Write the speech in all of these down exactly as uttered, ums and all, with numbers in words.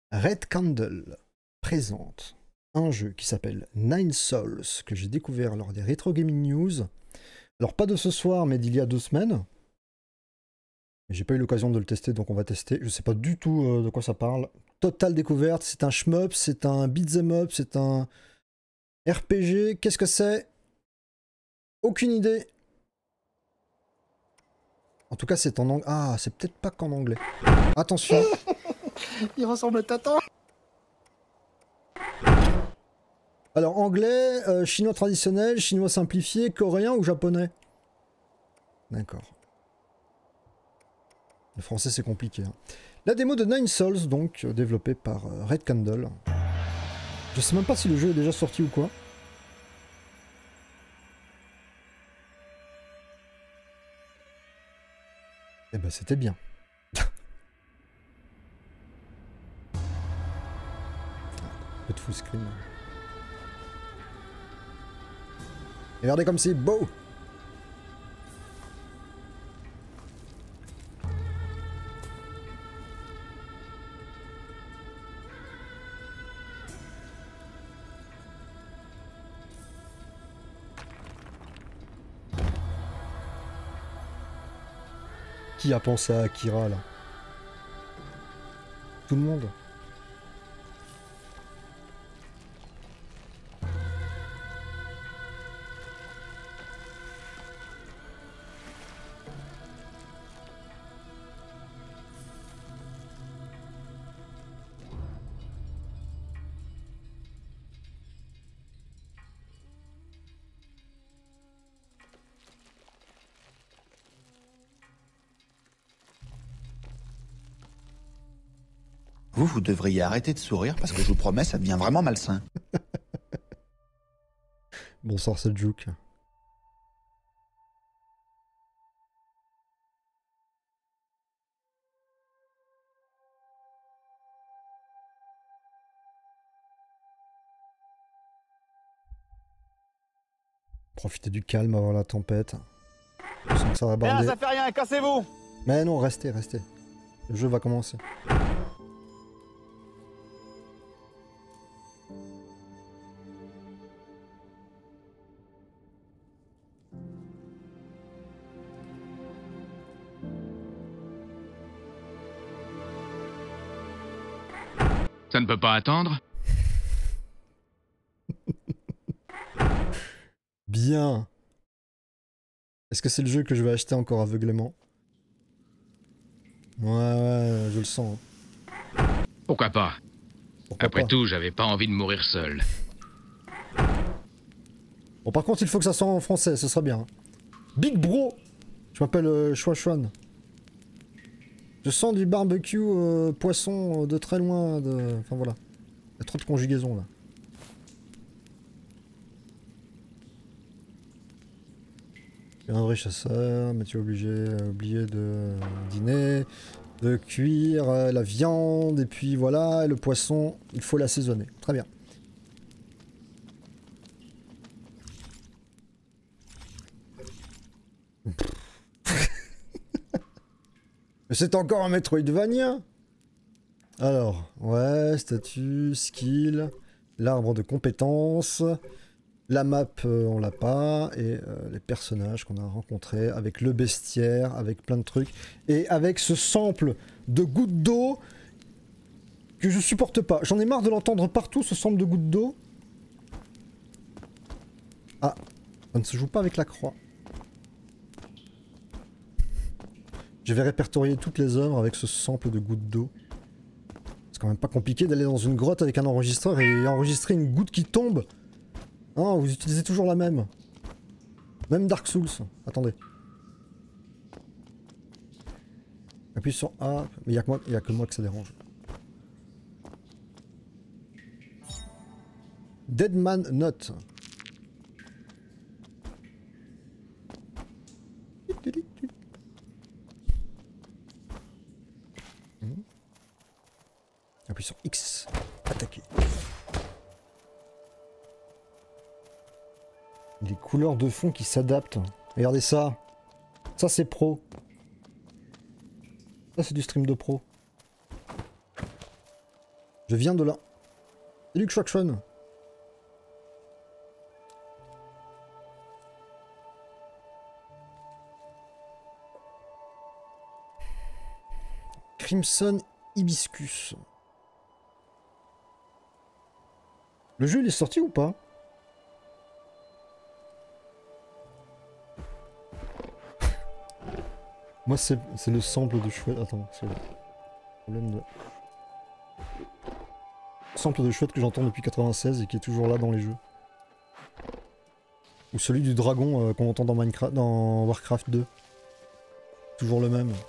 Red Candle présente un jeu qui s'appelle Nine Souls, que j'ai découvert lors des Retro Gaming News. Alors pas de ce soir, mais d'il y a deux semaines. J'ai pas eu l'occasion de le tester, donc on va tester. Je sais pas du tout euh, de quoi ça parle. Totale découverte, c'est un shmup, c'est un beat'em up, c'est un R P G. Qu'est-ce que c'est? Aucune idée. En tout cas, c'est en anglais. Ah, c'est peut-être pas qu'en anglais. Attention. Il ressemble à Tata. Alors, anglais, euh, chinois traditionnel, chinois simplifié, coréen ou japonais? D'accord. Le français, c'est compliqué. Hein. La démo de Nine Souls, donc, euh, développée par euh, Red Candle. Je sais même pas si le jeu est déjà sorti ou quoi. Eh ben, c'était bien. Peu de full screen. Regardez comme c'est beau! Qui a pensé à Akira là? Tout le monde. Vous, vous devriez arrêter de sourire parce que je vous promets, ça devient vraiment malsain. Bonsoir, c'est Juke. Profitez du calme avant la tempête. Je sens que ça va Rien, bander. ça fait rien, cassez-vous! Mais non, restez, restez. Le jeu va commencer. Ça ne peut pas attendre? Bien. Est-ce que c'est le jeu que je vais acheter encore aveuglément? Ouais, ouais, je le sens. Pourquoi pas? Pourquoi Après pas. tout, j'avais pas envie de mourir seul. Bon, par contre, il faut que ça soit en français, ce sera bien. Big Bro! Je m'appelle euh, Chouachouane. Je sens du barbecue euh, poisson de très loin. De... Enfin voilà. Il y a trop de conjugaisons là. Tu es un vrai chasseur, mais tu es obligé, euh, oublié de dîner, de cuire euh, la viande, et puis voilà, et le poisson, il faut l'assaisonner. Très bien. Mais c'est encore un Metroidvania! Alors, ouais, statut, skill, l'arbre de compétences, la map, euh, on l'a pas, et euh, les personnages qu'on a rencontrés, avec le bestiaire, avec plein de trucs, et avec ce sample de gouttes d'eau que je supporte pas. J'en ai marre de l'entendre partout, ce sample de gouttes d'eau. Ah, ça ne se joue pas avec la croix. Je vais répertorier toutes les œuvres avec ce sample de gouttes d'eau. C'est quand même pas compliqué d'aller dans une grotte avec un enregistreur et enregistrer une goutte qui tombe. Non, vous utilisez toujours la même. Même Dark Souls. Attendez. Appuie sur A. Mais il n'y a, a que moi que ça dérange. Deadman Note. Appuie sur X. Attaquer. Les couleurs de fond qui s'adaptent. Regardez ça. Ça c'est pro. Ça c'est du stream de pro. Je viens de là. Salut Xhuaxhuan. Crimson Hibiscus. Le jeu il est sorti ou pas? Moi c'est le sample de chouette. Attends, c'est le problème de... Sample de chouette que j'entends depuis quatre-vingt-seize et qui est toujours là dans les jeux. Ou celui du dragon euh, qu'on entend dans Minecraft, dans Warcraft deux. Toujours le même.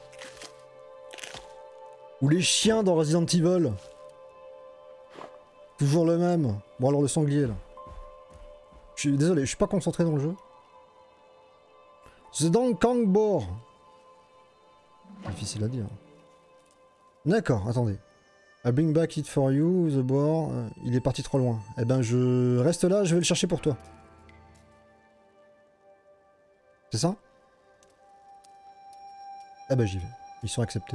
Ou les chiens dans Resident Evil. Toujours le même. Bon alors le sanglier là. Je suis désolé, je suis pas concentré dans le jeu. C'est dans Kangbor. Difficile à dire. D'accord, attendez. I bring back it for you, the boar. Euh, il est parti trop loin. Eh ben je reste là, je vais le chercher pour toi. C'est ça? Eh ben j'y vais. Ils sont acceptés.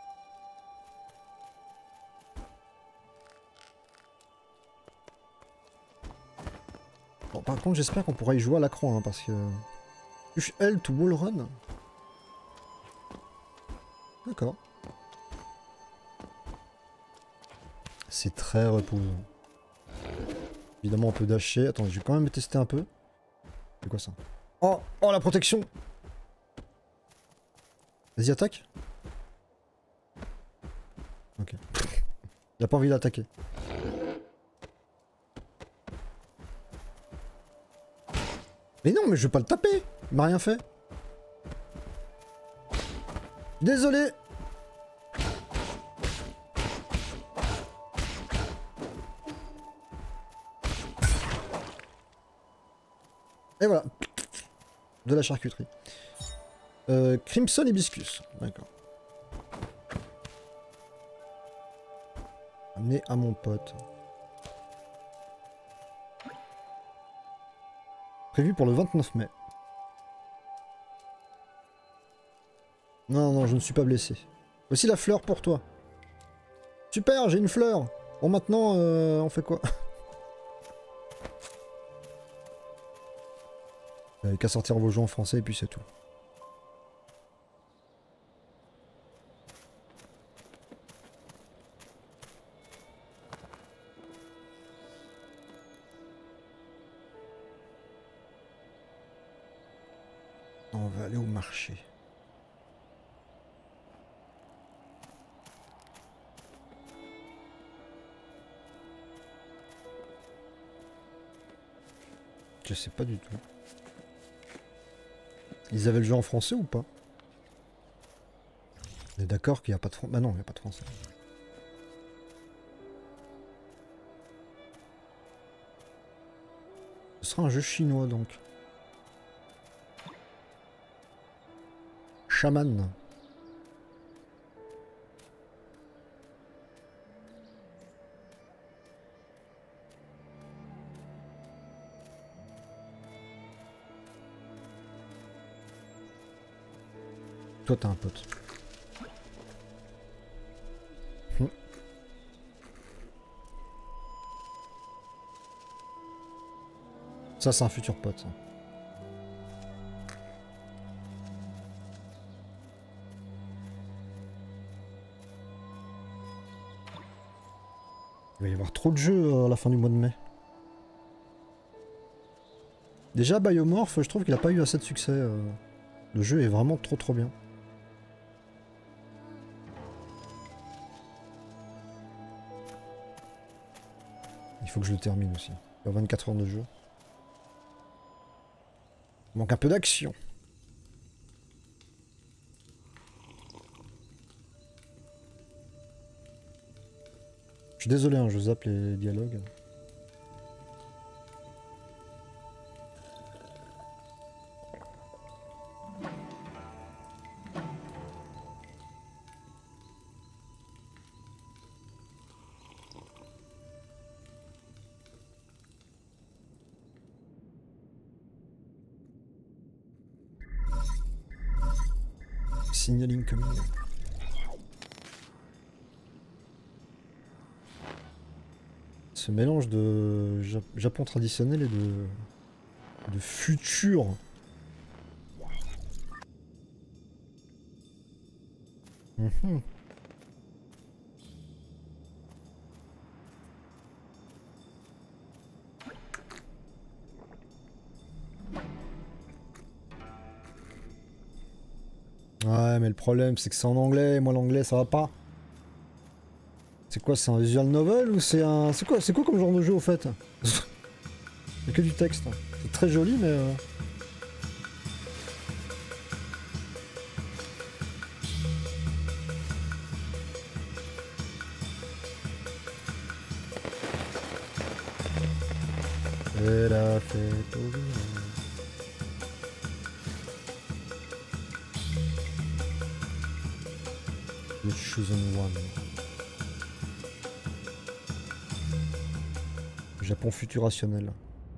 Bon, par contre j'espère qu'on pourra y jouer à la croix, hein, parce que... Push L to wall run. D'accord. C'est très reposant. Évidemment on peut dasher. Attends, je vais quand même tester un peu. C'est quoi ça? Oh, oh la protection. Vas-y, attaque. Ok. Il a pas envie d'attaquer. Mais non, mais je vais pas le taper. Il m'a rien fait. Désolé. Et voilà. De la charcuterie. Euh, Crimson Hibiscus. D'accord. Amener à mon pote. Prévu pour le vingt-neuf mai. Non, non, je ne suis pas blessé. Voici la fleur pour toi. Super, j'ai une fleur. Bon, maintenant, euh, on fait quoi? Vous n'avez qu'à sortir vos jeux en français et puis c'est tout. On va aller au marché. Je sais pas du tout. Ils avaient le jeu en français ou pas? On est d'accord qu'il n'y a pas de français. Bah non, il n'y a pas de français. Ce sera un jeu chinois donc. Shaman. Toi t'as un pote. Hum. Ça c'est un futur pote. Ça. Il va y avoir trop de jeux à la fin du mois de mai. Déjà Biomorph, je trouve qu'il a pas eu assez de succès. Euh... Le jeu est vraiment trop trop bien. Il faut que je le termine aussi. Il y a vingt-quatre heures de jeu. Il manque un peu d'action. Je suis désolé, hein, je zappe les dialogues. Signaling coming. ce mélange de ja Japon traditionnel et de, de futur. Mmh. Ouais, mais le problème c'est que c'est en anglais, et moi l'anglais ça va pas. C'est quoi, c'est un visual novel ou c'est un... C'est quoi, c'est quoi comme genre de jeu au fait? Il y a que du texte. C'est très joli mais... Euh... C'est la fête au village. The Chosen One. Japon futurationnel.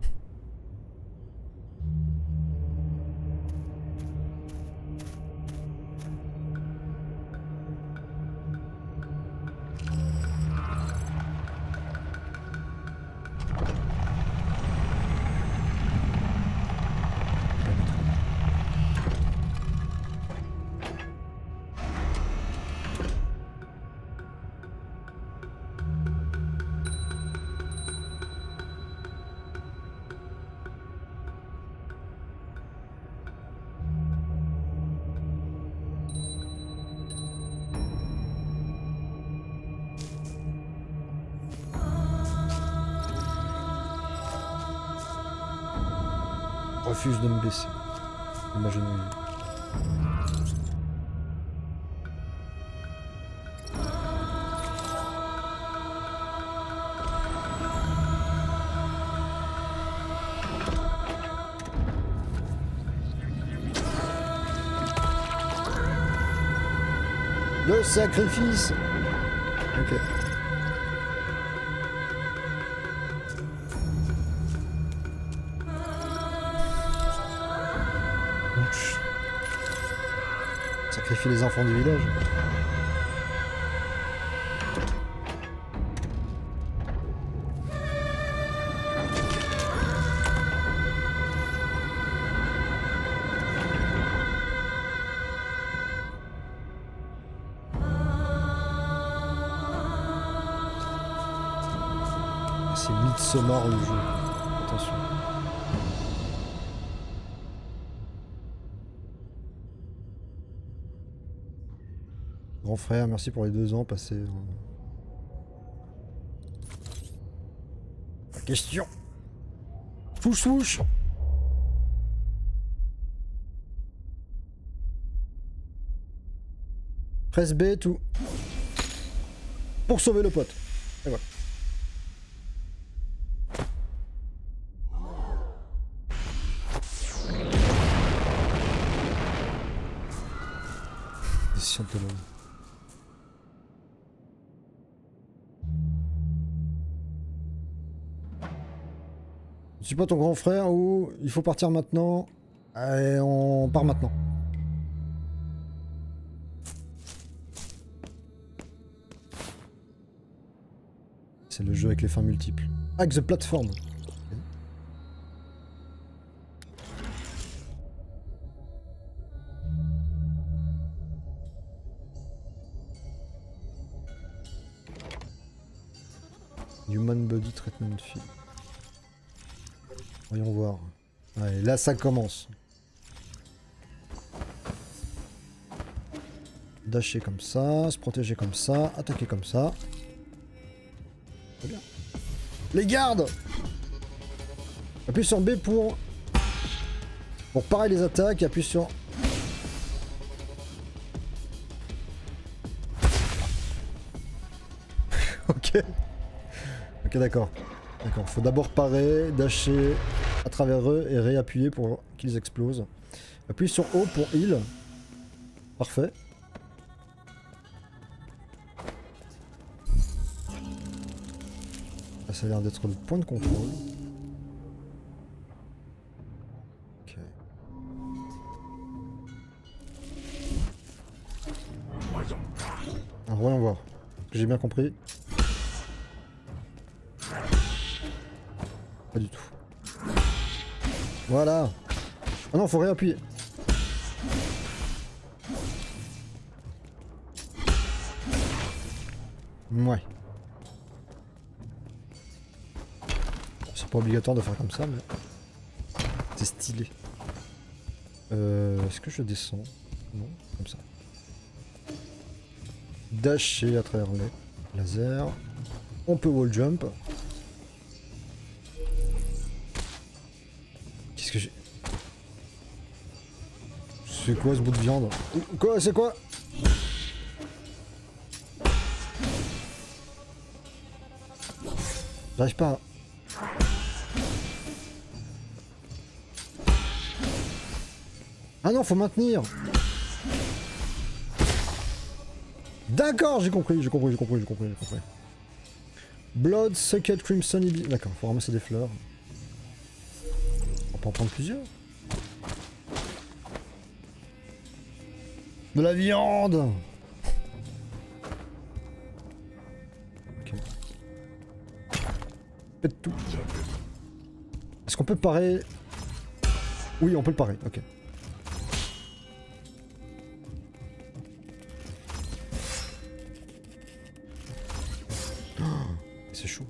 Refuse de me baisser. Imaginez. Le sacrifice. Ok. Sacrifier les enfants du village. C'est Midsommar le jeu. Attention. Grand frère, merci pour les deux ans passés. La question. Fouche fouche. Presse B, tout. Pour sauver le pote. Et voilà. Des scientologues. Je suis pas ton grand frère ou il faut partir maintenant. Allez, on part maintenant. C'est le jeu avec les fins multiples. Hack the platform. Human Body Treatment Field. Voyons voir. Allez, là ça commence. Dasher comme ça, se protéger comme ça, attaquer comme ça. Très bien. Les gardes! Appuie sur B pour... Pour parer les attaques, appuie sur... Ok. Ok, d'accord. D'accord, faut d'abord parer, dasher à travers eux et réappuyer pour qu'ils explosent. Appuie sur O pour heal. Parfait. Là, ça a l'air d'être le point de contrôle. Ok. Alors voyons voir. J'ai bien compris. Pas du tout. Voilà. Ah non, faut réappuyer. Ouais. C'est pas obligatoire de faire comme ça, mais... c'est stylé. Euh, Est-ce que je descends? Non, comme ça. Dasher à travers les lasers. On peut wall jump. Qu'est-ce que j'ai? C'est quoi ce bout de viande? Quoi? C'est quoi? J'arrive pas à... Ah non, faut maintenir. D'accord, j'ai compris, j'ai compris, j'ai compris, j'ai compris, j'ai compris. Blood, Sucket, Crimson, Ibi... D'accord, faut ramasser des fleurs. On peut en prendre plusieurs. De la viande. Ok. Pète tout. Est-ce qu'on peut parer? Oui, on peut le parer, ok. C'est chaud.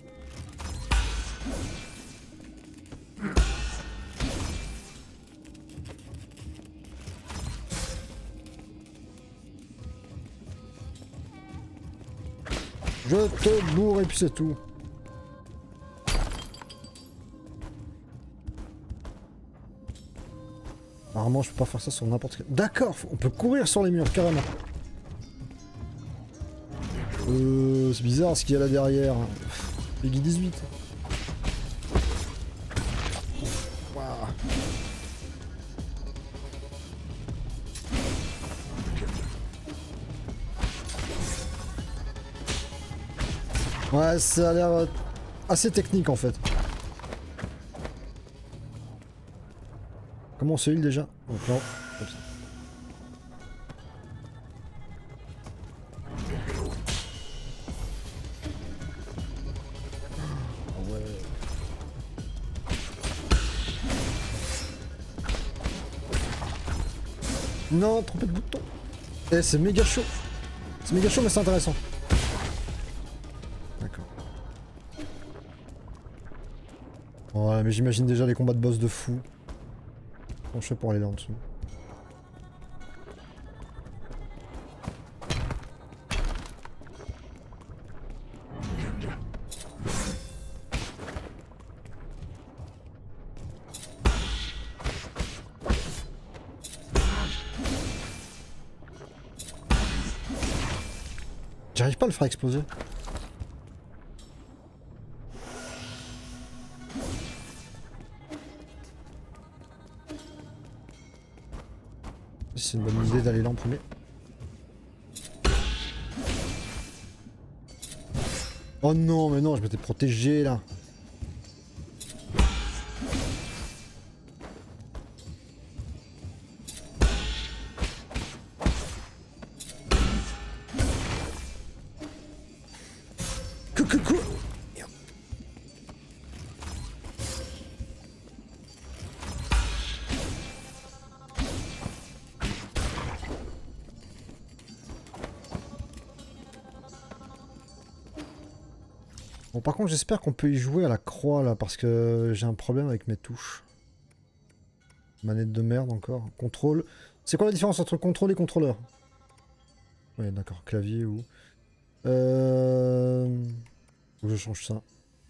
Je te bourre et puis c'est tout. Apparemment je peux pas faire ça sur n'importe quel... D'accord, on peut courir sur les murs, carrément. Euh, c'est bizarre ce qu'il y a là derrière. Peggy dix-huit. Wow. Ouais, ça a l'air assez technique en fait. Comment on se heal déjà? Donc là, comme ça. Non, trompé de bouton. Eh, c'est méga chaud. C'est méga chaud, mais c'est intéressant. D'accord. Ouais, mais j'imagine déjà les combats de boss de fou. Comment je fais pour aller là en dessous? J'arrive pas à le faire exploser. C'est une bonne idée d'aller là en premier. Oh non, mais non, je m'étais protégé là. Bon, par contre, j'espère qu'on peut y jouer à la croix là, parce que j'ai un problème avec mes touches. Manette de merde encore. Contrôle. C'est quoi la différence entre contrôle et contrôleur? Oui, d'accord. Clavier ou... Euh... Faut que je change ça.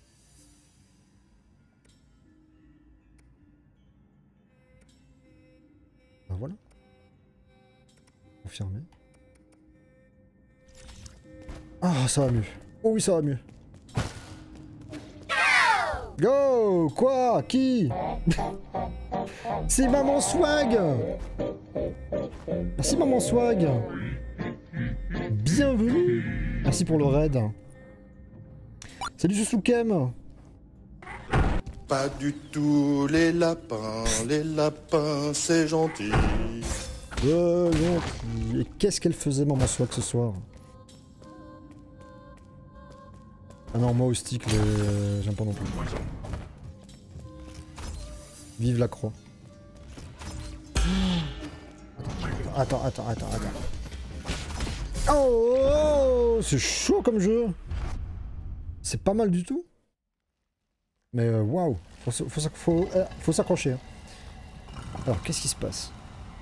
Ben voilà. Confirmé. Ah, ça va mieux. Oh oui, ça va mieux. Go! Quoi? Qui? C'est Maman Swag! Merci Maman Swag! Bienvenue! Merci pour le raid. Salut Susukem! Pas du tout les lapins, les lapins c'est gentil. Euh, gentil. Et qu'est-ce qu'elle faisait Maman Swag ce soir? Ah non, moi au stick, j'aime pas non plus. Vive la croix. Attends, attends, attends, attends, attends. Oh, oh, c'est chaud comme jeu. C'est pas mal du tout. Mais euh, waouh, faut, faut, faut, euh, faut s'accrocher. Hein. Alors, qu'est-ce qui se passe?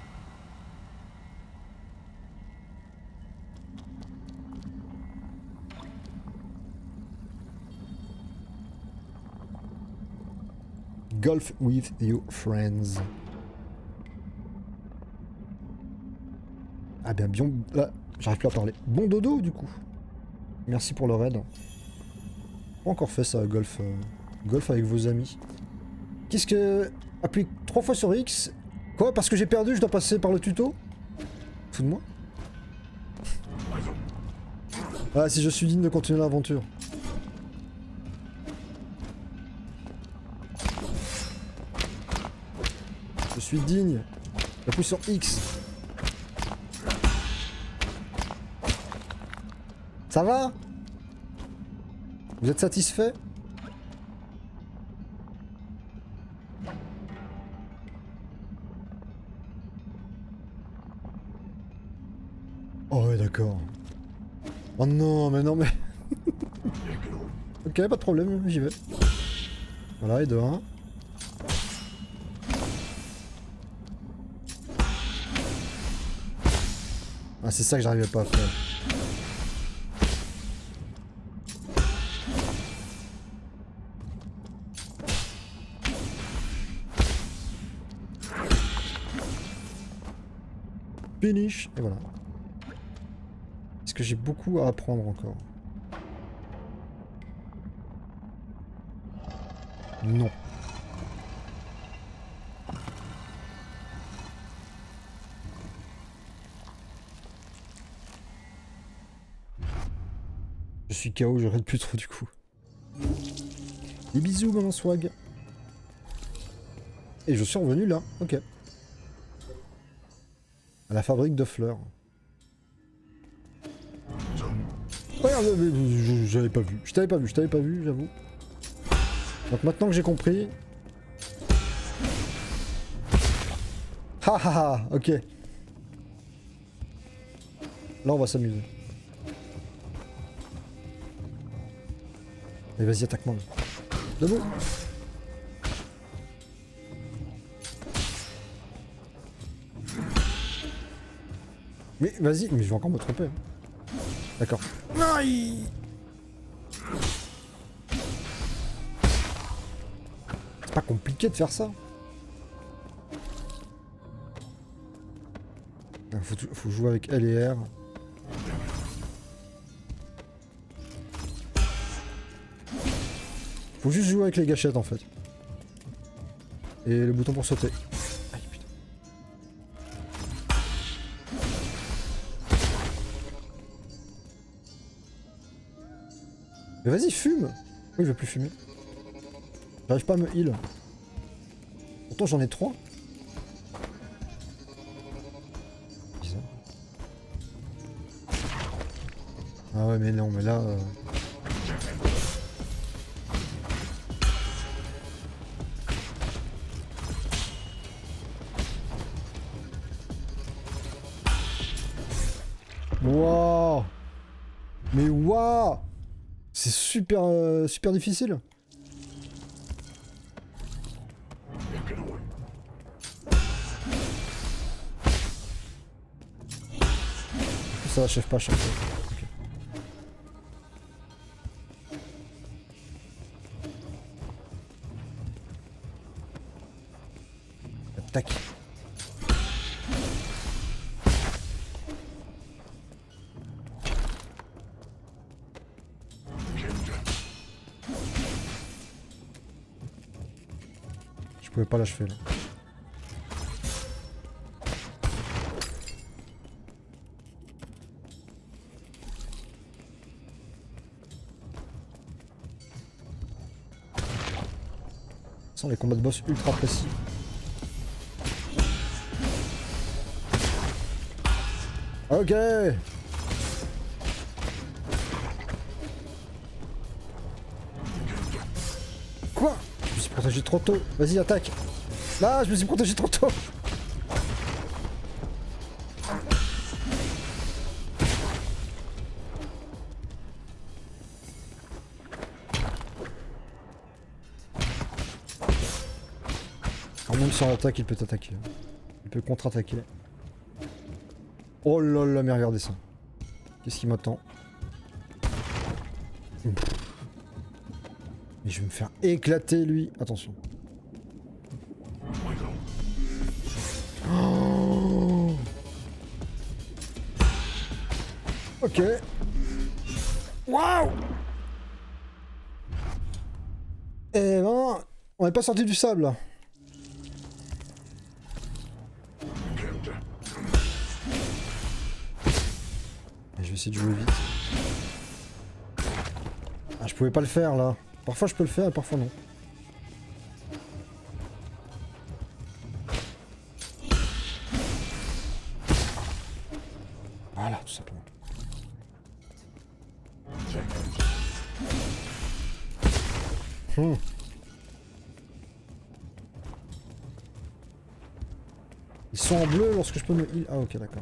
Golf with your friends. Ah bien, bien... Ah, j'arrive plus à parler. Bon dodo, du coup. Merci pour le raid. Pas encore fait ça, golf. Euh, golf avec vos amis. Qu'est-ce que... Appuie trois fois sur X. Quoi? Parce que j'ai perdu, je dois passer par le tuto? Fous de moi. Ah, si je suis digne de continuer l'aventure. Je suis digne. J'appuie sur X. Ça va? Vous êtes satisfait? Oh ouais, d'accord. Oh non, mais non, mais... Ok, pas de problème, j'y vais. Voilà, et de un. Ah, c'est ça que j'arrivais pas à faire. Finish. Et voilà. Est-ce que j'ai beaucoup à apprendre encore? Non. Je suis K O, je raide plus trop du coup. Des bisous, maman swag. Et je suis revenu là, ok. À la fabrique de fleurs. Regarde, j'avais pas vu. Je t'avais pas vu, je t'avais pas vu, j'avoue. Donc maintenant que j'ai compris... Ha ha ha, ok. Là on va s'amuser. Allez, vas-y, attaque-moi. Debout. Mais vas-y, mais je vais encore me tromper. D'accord. Aïe. C'est pas compliqué de faire ça. Faut, faut jouer avec L et R. Faut juste jouer avec les gâchettes en fait. Et le bouton pour sauter. Aïe putain. Mais vas-y, fume! Oui, je veux plus fumer. J'arrive pas à me heal. Pourtant j'en ai trois. Bizarre. Ah ouais mais non, mais là... Euh... Wouah! Mais waouh! C'est super euh, super difficile. Ça n'achève pas à chaque fois. Okay. Attaque. Je pouvais pas l'achever là. Sans les combats de boss ultra précis. Ok. Quoi? Je me suis protégé trop tôt. Vas-y, attaque. Ah, je me suis protégé trop tôt. Même si on attaque, il peut t'attaquer. Il peut contre-attaquer. Oh là là, mais regardez ça. Qu'est-ce qui m'attend? Mais je vais me faire éclater lui. Attention. Oh, ok. Waouh. Eh ben, on n'est pas sorti du sable là. Je vais essayer de jouer vite. Ah, je pouvais pas le faire là. Parfois je peux le faire et parfois non. Voilà, tout simplement. Hmm. Ils sont en bleu lorsque je peux me heal. Ah ok, d'accord.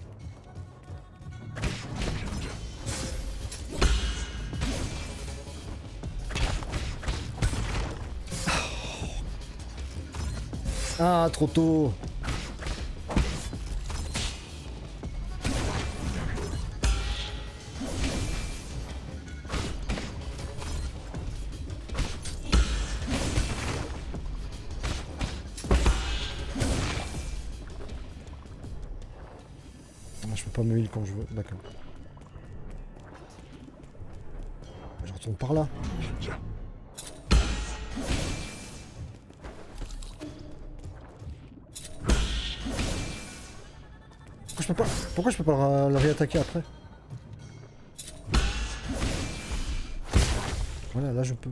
Ah, trop tôt. Ah, je peux pas me heal quand je veux, d'accord. Je retourne par là. Je peux pas... Pourquoi je peux pas le réattaquer après? Voilà, là je peux.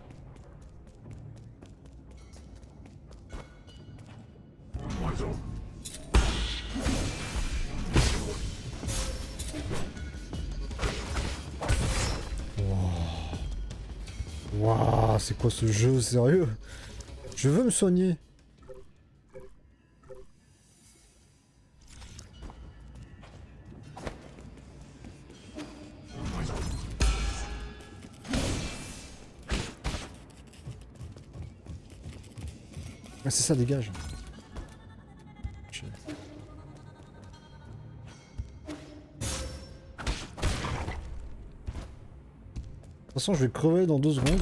Waouh, c'est quoi ce jeu, sérieux? Je veux me soigner. Ah, c'est ça, dégage. Je... De toute façon, je vais crever dans deux secondes.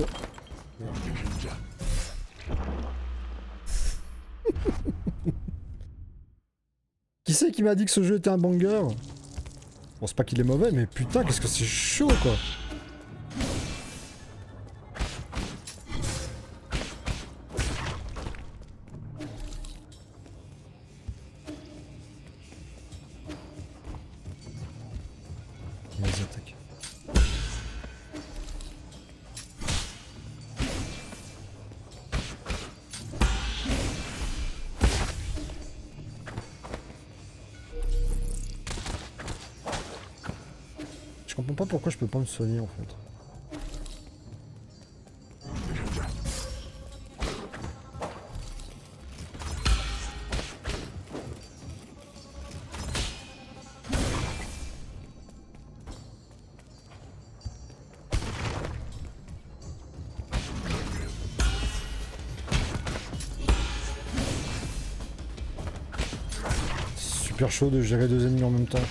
Qui c'est qui m'a dit que ce jeu était un banger? Bon, c'est pas qu'il est mauvais, mais putain, qu'est-ce que c'est chaud, quoi. Vas-y, attaque. Je comprends pas pourquoi je peux pas me soigner en fait. Super chaud de gérer deux ennemis en même temps.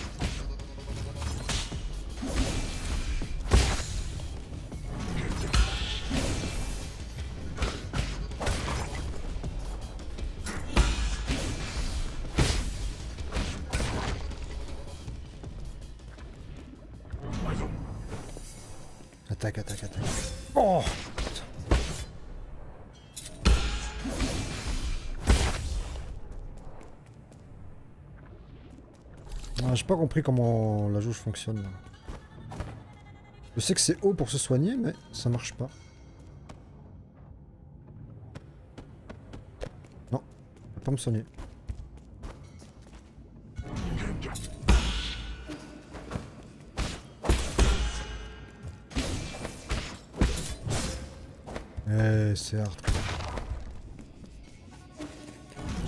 Attaque, attaque, attaque. Oh! Ah, j'ai pas compris comment la jauge fonctionne là. Je sais que c'est haut pour se soigner, mais ça marche pas. Non, je peux pas me soigner. Eh, c'est hard.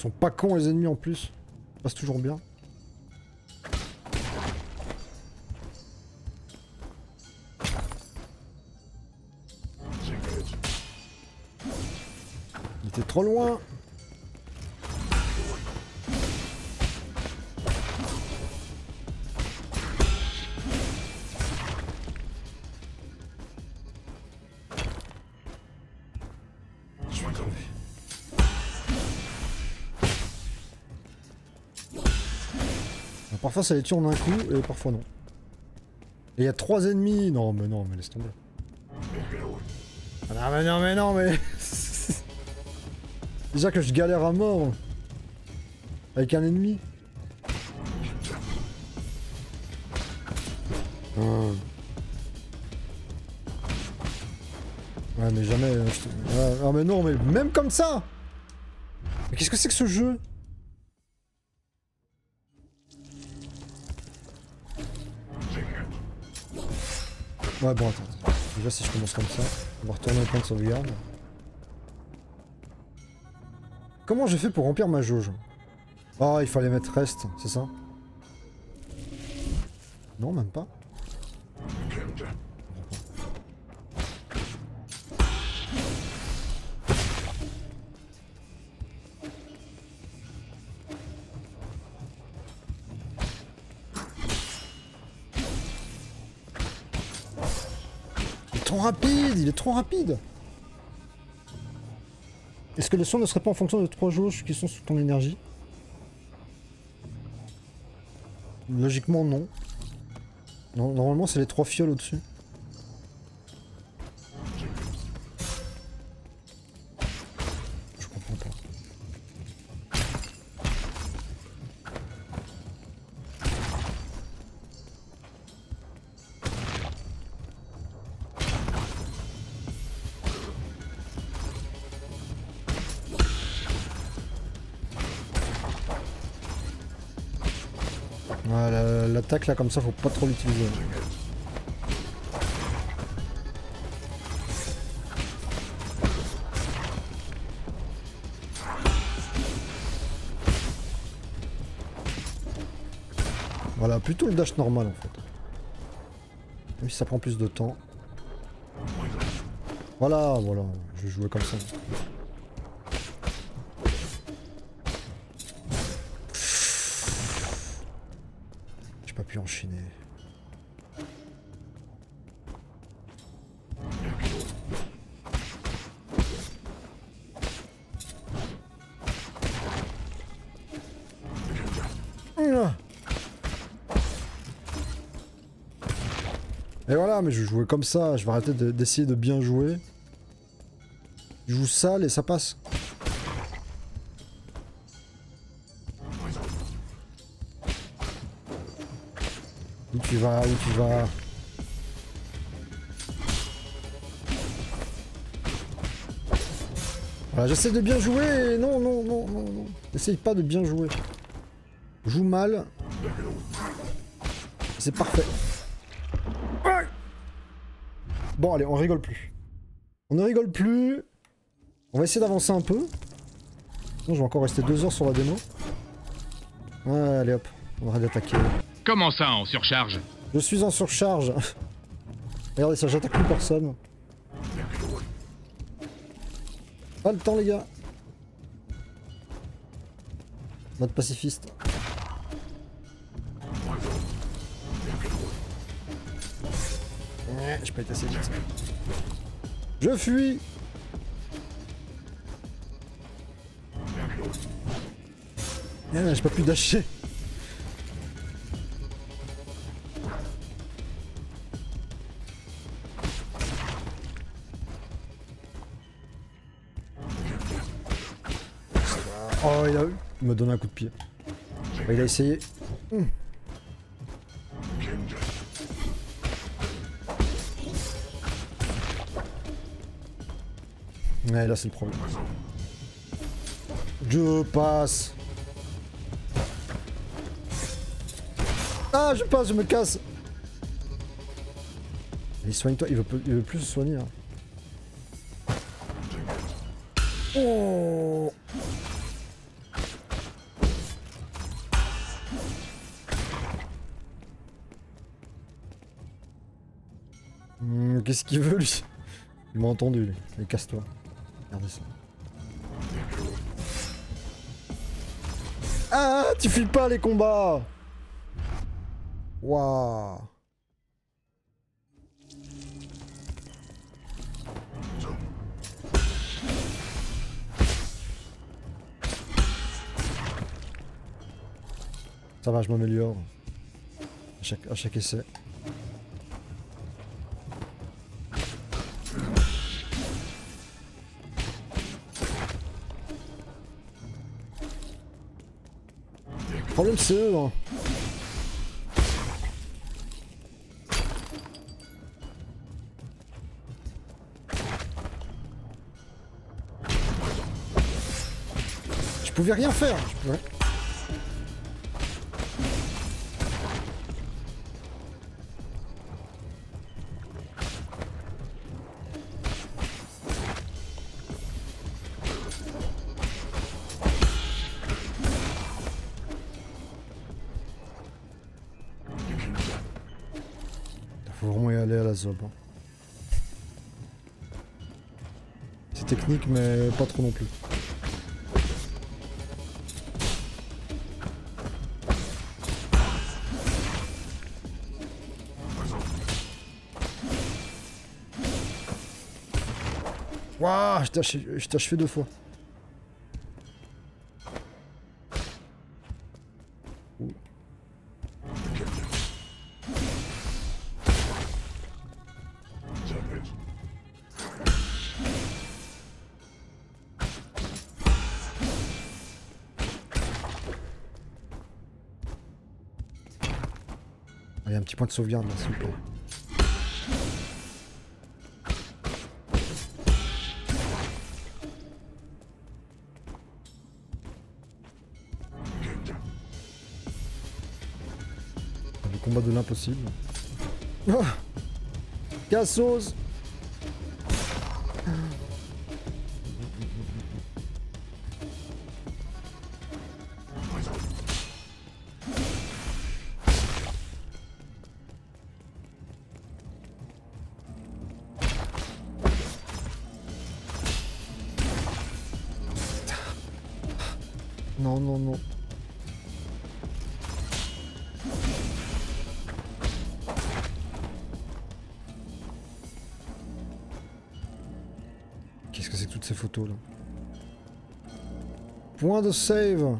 Ils sont pas cons les ennemis en plus. Ça passe toujours bien. Il était trop loin. Je vais crever. Parfois ça les tue en un coup et parfois non. Et il y a trois ennemis. Non mais non mais laisse tomber. Ah non mais non mais non mais... Déjà que je galère à mort. Avec un ennemi. Ah. Ouais mais jamais... euh, je... ah, ah mais non mais même comme ça. Mais qu'est-ce que c'est que ce jeu? Ouais bon attends, déjà si je commence comme ça, on va retourner au point de sauvegarde. Comment j'ai fait pour remplir ma jauge? Oh il fallait mettre reste, c'est ça? Non même pas. Trop rapide, il est trop rapide. Est-ce que le son ne serait pas en fonction de trois jauges qui sont sous ton énergie? Logiquement non. Non, normalement c'est les trois fioles au-dessus. Je comprends pas. Voilà, l'attaque là comme ça faut pas trop l'utiliser. Voilà, plutôt le dash normal en fait. Même si ça prend plus de temps. Voilà, voilà, je vais jouer comme ça. J'ai pas pu enchaîner. Et voilà, mais je jouais comme ça, je vais arrêter d'essayer de, de bien jouer. Je joue sale et ça passe. Où tu vas, où tu vas? Voilà, j'essaie de bien jouer et non, non, non, non, non. Essaye pas de bien jouer. Joue mal. C'est parfait. Bon, allez, on rigole plus. On ne rigole plus. On va essayer d'avancer un peu. Sinon, je vais encore rester deux heures sur la démo. Ouais, allez hop, on arrête d'attaquer. Comment ça, en surcharge? Je suis en surcharge. Regardez ça, j'attaque plus personne. Pas le temps, les gars. Mode pacifiste. J'ai pas été assez vite. Je fuis. Ah, j'ai pas pu dasher. Oh, il a eu. Il m'a donné un coup de pied. Il a essayé. Mmh. Ouais, là c'est le problème. Je passe. Ah, je passe, je me casse. Il soigne-toi, il veut, il veut plus se soigner. Hein. Oh. qu'est-ce qu'il veut lui? Il m'a entendu lui. Allez, casse-toi. Regardez ça. Ah, tu files pas les combats. Waouh. Ça va, je m'améliore. À chaque, à chaque essai. Le problème c'est eux, hein. Je pouvais rien faire. Je pouvais... Faut vraiment y aller à la zob. Hein. C'est technique mais pas trop non plus. Waouh, je t'ai achevé deux fois. Il y a un petit point de sauvegarde là, s'il vous plaît. Le combat de l'impossible. Oh, Cassos. Non, non, non. Qu'est-ce que c'est que toutes ces photos là? Point de save.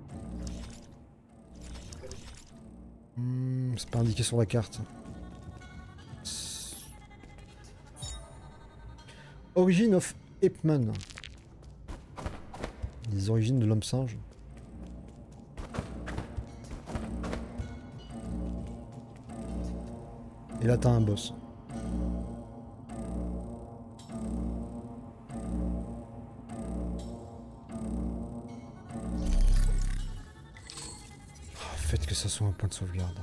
Hmm, c'est pas indiqué sur la carte. Origin of Ip Man. Les origines de l'homme singe. Et là t'as un boss. Oh, faites que ça soit un point de sauvegarde.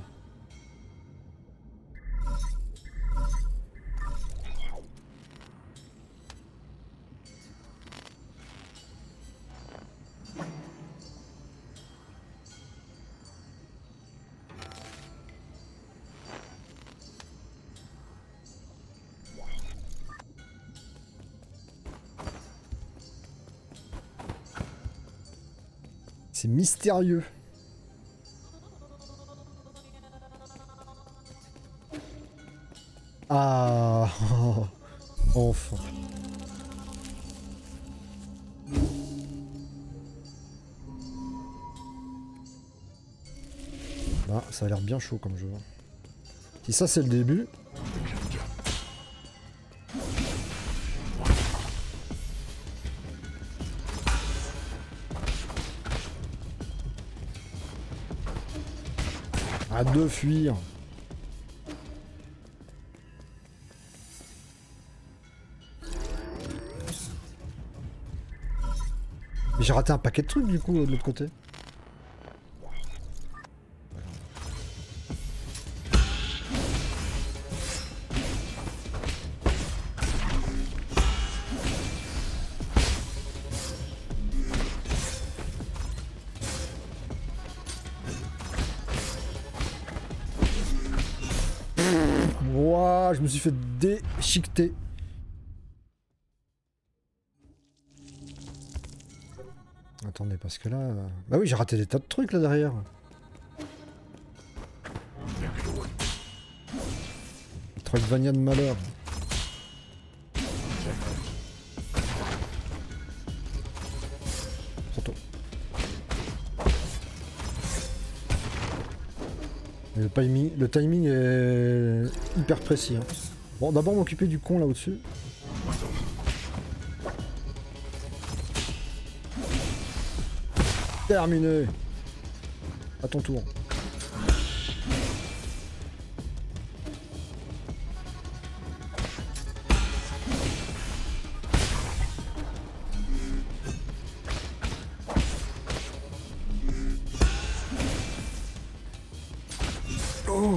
C'est mystérieux. Ah, oh, enfin. Là, ça a l'air bien chaud comme jeu. Si ça c'est le début. À deux fuir. Mais j'ai raté un paquet de trucs du coup de l'autre côté. Ouah, Ah, je me suis fait déchiqueter. Attendez, parce que là... euh, Bah oui, j'ai raté des tas de trucs là derrière. Metroidvania de malheur. Trop tôt. Et le timing, le timing est hyper précis. Hein. Bon, d'abord m'occuper du con là au-dessus. Terminé. À ton tour. Oh.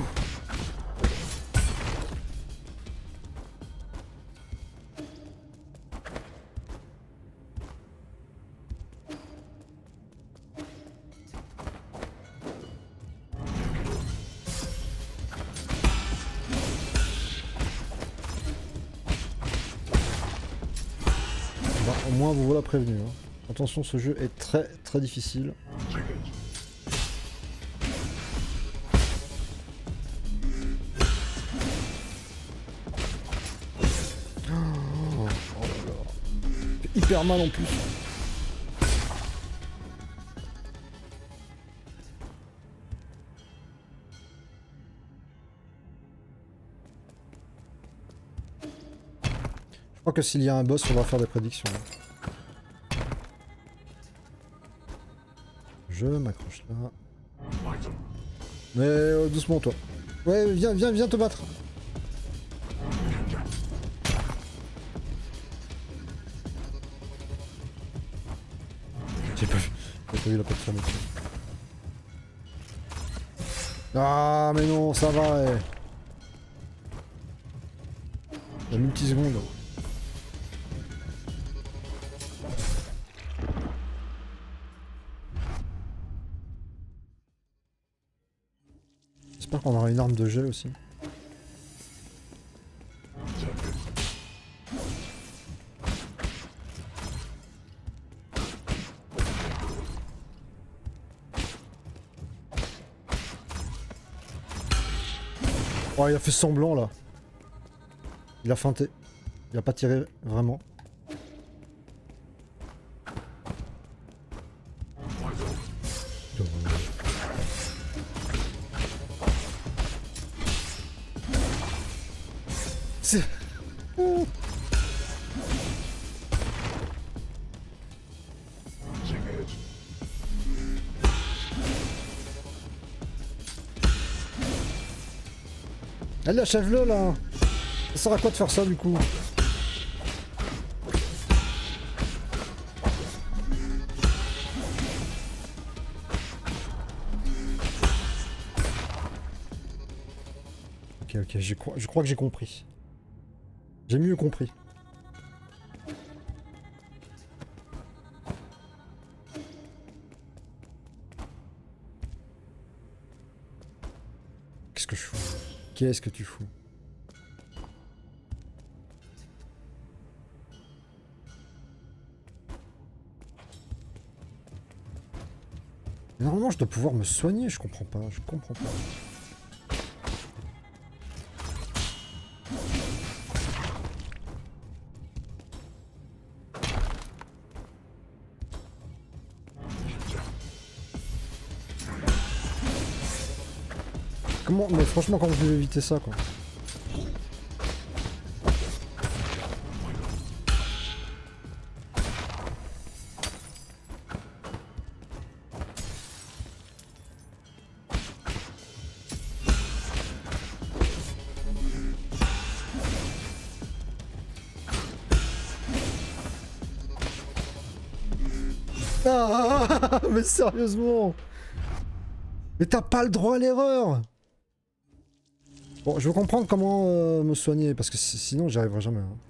Bah, au moins vous voilà prévenu. Hein. Attention, ce jeu est très très difficile. Hyper mal en plus. Je crois que s'il y a un boss, on va faire des prédictions. Je m'accroche là. Mais euh, doucement toi. Ouais, viens, viens, viens te battre. J'ai pas vu, j'ai pas vu la plateforme dessus. Ah mais non, ça va. Eh. La multiseconde. J'espère qu'on aura une arme de gel aussi. Oh, il a fait semblant là. Il a feinté. Il a pas tiré vraiment. C'est... Oh. Allez, achève-le là. Ça sert à quoi de faire ça du coup? Ok, ok, je crois, je crois que j'ai compris. J'ai mieux compris. Qu'est-ce que je fous? Qu'est-ce que tu fous? Mais normalement je dois pouvoir me soigner, je comprends pas, je comprends pas. Comment, mais franchement comment je vais éviter ça quoi? Ah, mais sérieusement! Mais t'as pas le droit à l'erreur! Bon, je veux comprendre comment euh, me soigner, parce que sinon j'y arriverai jamais. Hein.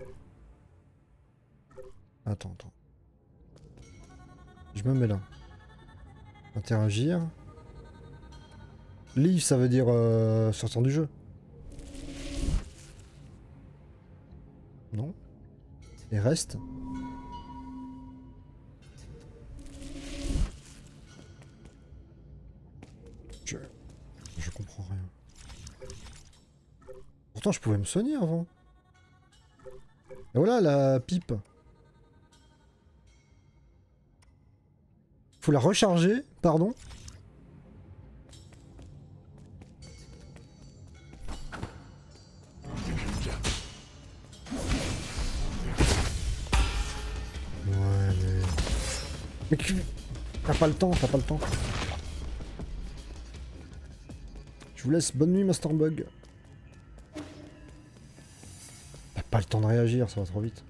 Attends, attends. Je me mets là. Interagir. Leave, ça veut dire euh, sortir du jeu. Non. Et reste. Je... Je comprends rien. Pourtant je pouvais me soigner avant. Et voilà la pipe. Faut la recharger, pardon. Ouais mais... Mais tu... T'as pas le temps, t'as pas le temps. Je vous laisse, bonne nuit Master Bug. T'as pas le temps de réagir, ça va trop vite.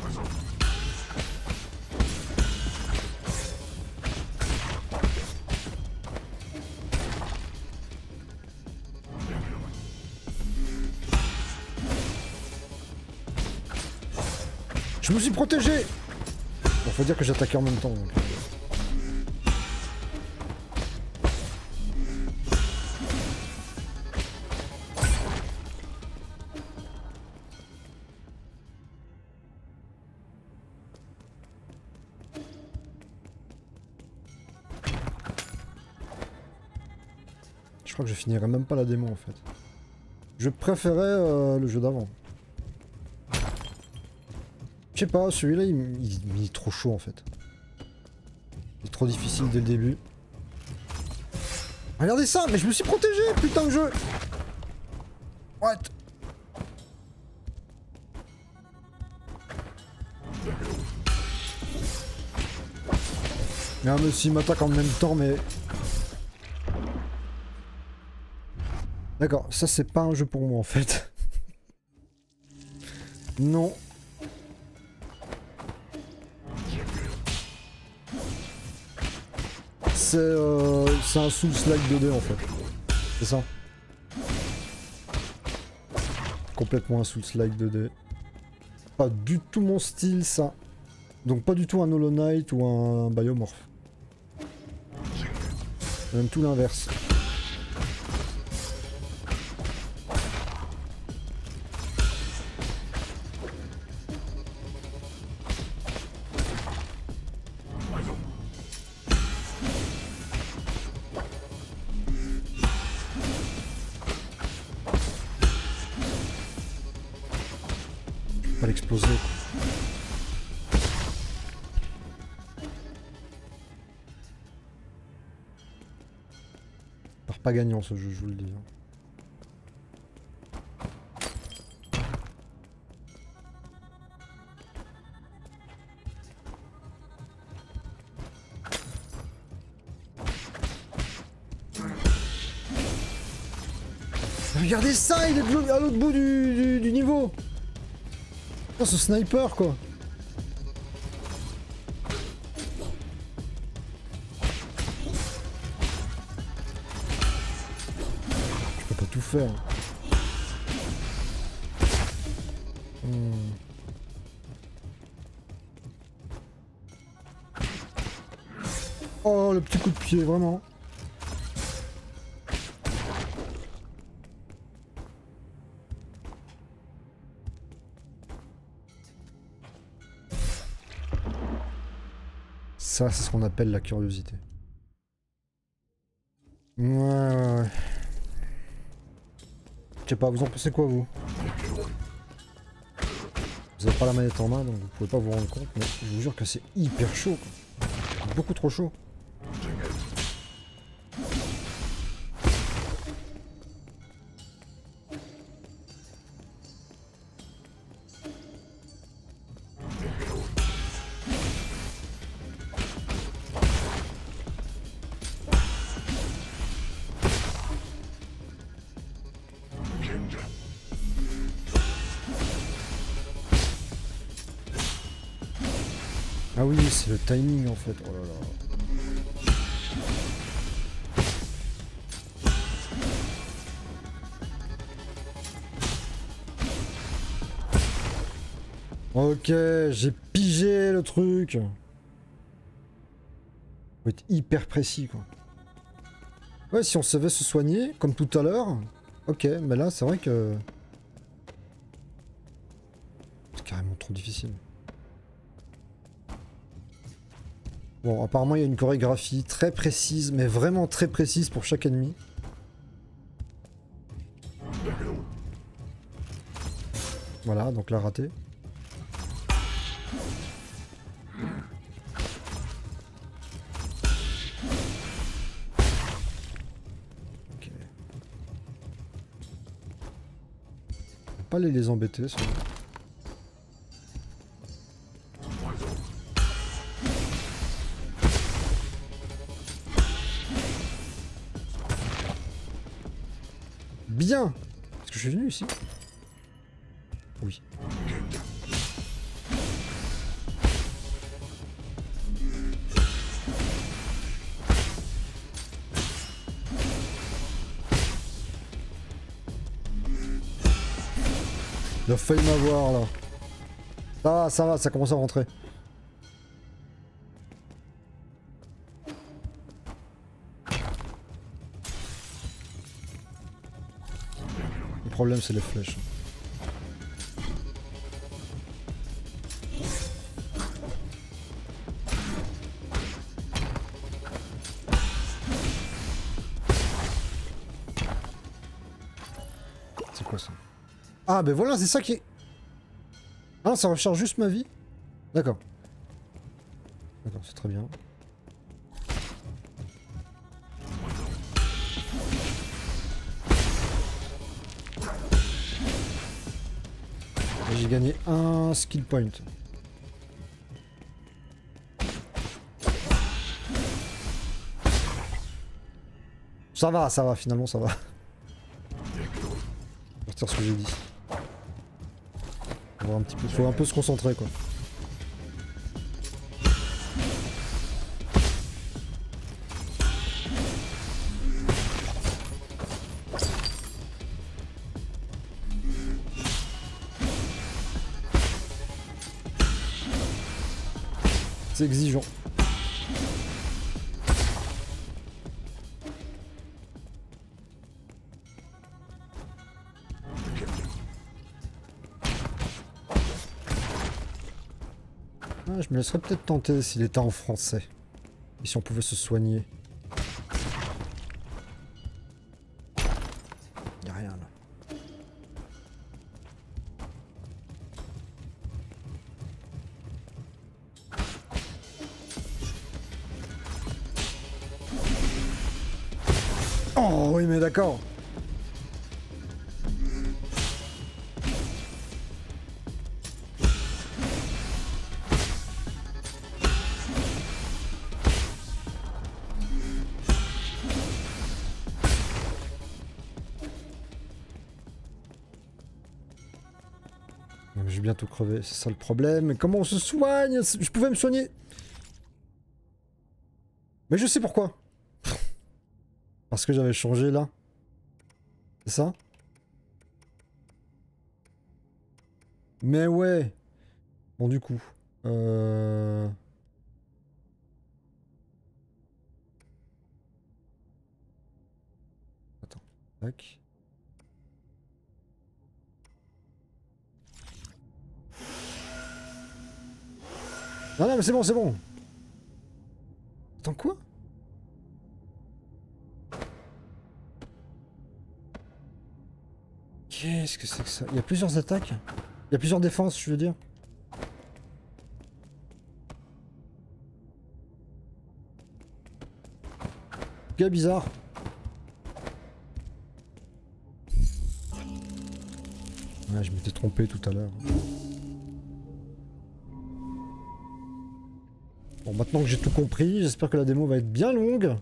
Je me suis protégé. Bon, faut dire que j'attaquais en même temps. Donc. Je crois que je finirai même pas la démo en fait. Je préférais euh, le jeu d'avant. Je sais pas, celui-là il, il, il est trop chaud en fait. Il est trop difficile dès le début. Regardez ça, mais je me suis protégé, putain de jeu. What? Ah mais s'il m'attaque en même temps, mais... D'accord, ça c'est pas un jeu pour moi en fait. Non. C'est euh, un Souls-like deux D en fait. C'est ça. Complètement un Souls-like deux D. Pas du tout mon style ça. Donc pas du tout un Hollow Knight ou un Biomorph. C'est même tout l'inverse. Pas l'exploser. Part pas gagnant ce jeu, je vous le dis. Regardez ça, il est à l'autre bout du, du, du niveau. Oh, ce sniper quoi. Je peux pas tout faire. Hmm. Oh le petit coup de pied, vraiment. Ça, c'est ce qu'on appelle la curiosité. Ouais, ouais, ouais. Je sais pas, vous en pensez quoi, vous? Vous avez pas la manette en main, donc vous pouvez pas vous rendre compte, mais je vous jure que c'est hyper chaud, quoi. Beaucoup trop chaud. Ah oui, c'est le timing en fait. Oh là là. Ok, j'ai pigé le truc. Faut être hyper précis quoi. Ouais, si on savait se soigner, comme tout à l'heure. Ok, mais là c'est vrai que... C'est carrément trop difficile. Bon, apparemment il y a une chorégraphie très précise, mais vraiment très précise pour chaque ennemi. Voilà, donc là raté. Ok. Pas les les embêter, ça. Bien! Est-ce que je suis venu ici? Oui. Il a failli m'avoir là. Ça va, ça va, ça commence à rentrer. Le problème c'est les flèches. C'est quoi ça? Ah ben voilà, c'est ça qui est... Ah, ça recharge juste ma vie? D'accord. D'accord, c'est très bien. J'ai gagné un skill point. Ça va, ça va, finalement ça va. Je vais retire ce que j'ai dit. On va un petit peu, faut un peu se concentrer quoi. C'est exigeant. Ah, je me laisserais peut-être tenter s'il était en français. Et si on pouvait se soigner. Y a rien là. Oh oui mais d'accord. Non, mais je vais bientôt crever, c'est ça le problème. Mais comment on se soigne? Je pouvais me soigner. Mais je sais pourquoi. Parce que j'avais changé là. C'est ça? Mais ouais. Bon du coup. Euh... Attends. Tac. Non non mais c'est bon, c'est bon. Attends quoi? Qu'est-ce que c'est que ça? Il y a plusieurs attaques? Il y a plusieurs défenses, je veux dire. Quel bizarre. Ouais, je m'étais trompé tout à l'heure. Bon, maintenant que j'ai tout compris, j'espère que la démo va être bien longue.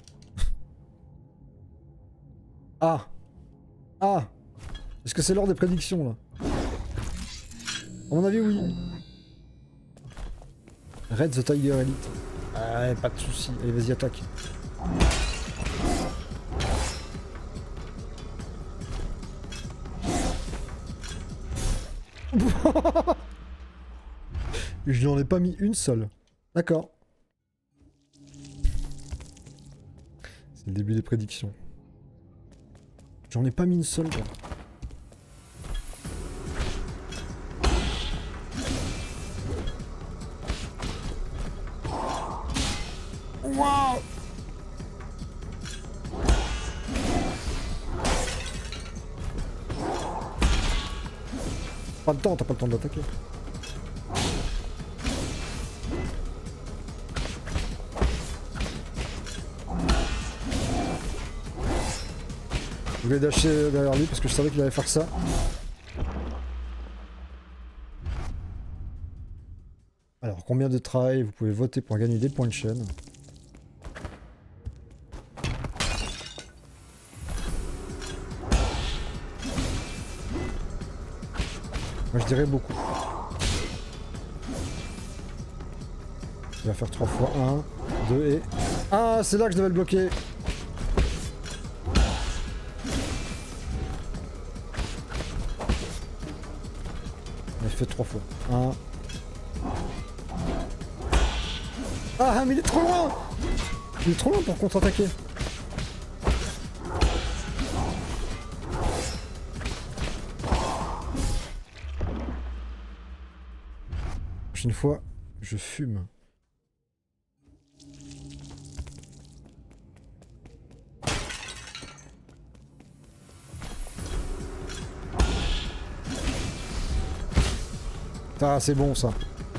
Ah. Ah. Est-ce que c'est l'heure des prédictions là? À mon avis oui. Red the Tiger Elite. Ah, pas de soucis. Allez vas-y attaque. Je n'en ai pas mis une seule. D'accord. C'est le début des prédictions. J'en ai pas mis une seule quoi. Waouh! Pas le temps, t'as pas le temps d'attaquer. Je vais dasher derrière lui parce que je savais qu'il allait faire ça. Alors, combien de trails vous pouvez voter pour gagner des points de chaîne? Moi je dirais beaucoup. Il va faire trois fois un, deux et... Ah, c'est là que je devais le bloquer. Il fait trois fois. un. Ah, mais il est trop loin! Il est trop loin pour contre-attaquer. Prochaine fois, je fume. Ah, c'est bon ça.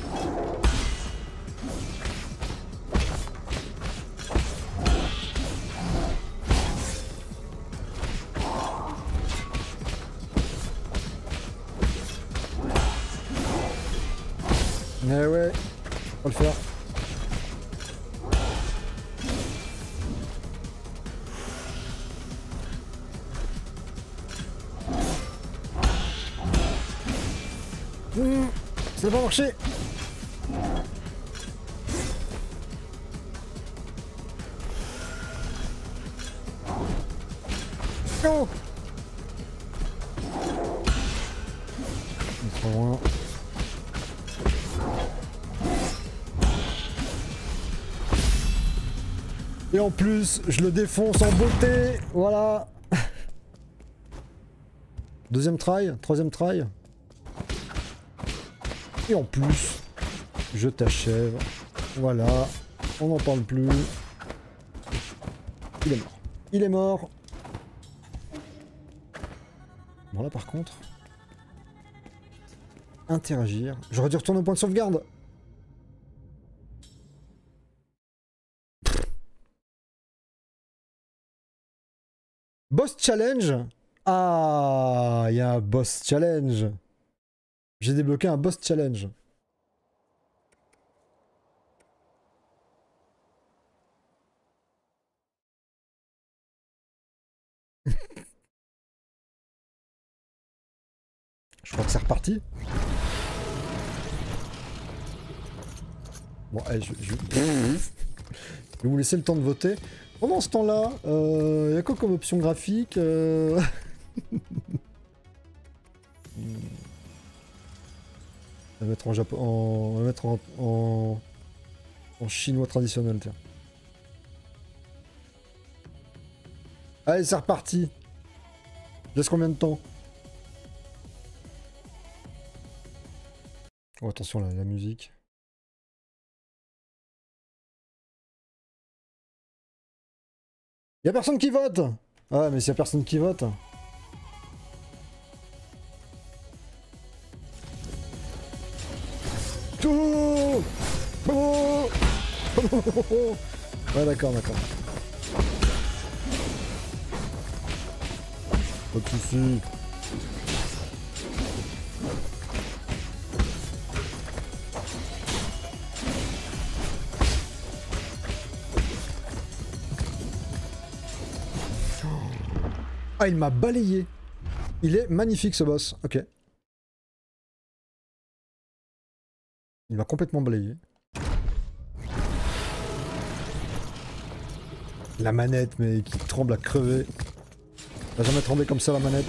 Eh ouais, on va le faire. Mmh, ça va marcher. Go. Il est trop loin. Et en plus, je le défonce en beauté. Voilà. Deuxième try, troisième try. Et en plus, je t'achève. Voilà. On n'en parle plus. Il est mort. Il est mort. Bon là par contre. Interagir. J'aurais dû retourner au point de sauvegarde. Boss challenge. Ah, il y a un boss challenge. J'ai débloqué un boss challenge. Je crois que c'est reparti. Bon, allez, je, je... je vais vous laisser le temps de voter. Pendant ce temps-là, il euh, y a quoi comme option graphique euh... On va mettre en Japon, en... on va mettre en... en en chinois traditionnel, tiens. Allez, c'est reparti. Je laisse combien de temps? Oh, attention là, la musique. Y'a personne qui vote! Ah, mais s'il y a personne qui vote. Oh oh oh. Ouais, d'accord, d'accord. Pas de soucis. Ah, il m'a balayé. Il est magnifique ce boss. Ok. Il m'a complètement balayé. La manette, mais qui tremble à crever. Il n'a jamais tremblé comme ça la manette.